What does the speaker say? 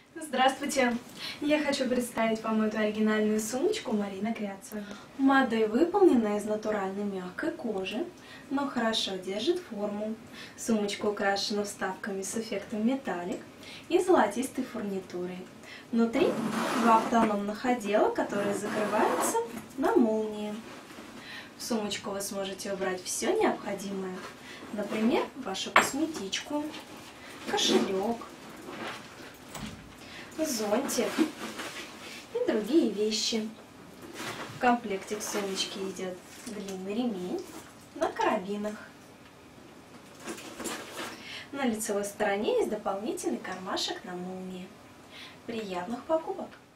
Здравствуйте! Я хочу представить вам эту оригинальную сумочку Marina Creazione. Модель выполнена из натуральной мягкой кожи, но хорошо держит форму. Сумочка украшена вставками с эффектом металлик и золотистой фурнитурой. Внутри два автономных отдела, которые закрываются на молнии. В сумочку вы сможете убрать все необходимое, например, вашу косметичку, кошелек, зонтик и другие вещи. В комплекте к сумочке идет длинный ремень на карабинах. На лицевой стороне есть дополнительный кармашек на молнии. Приятных покупок!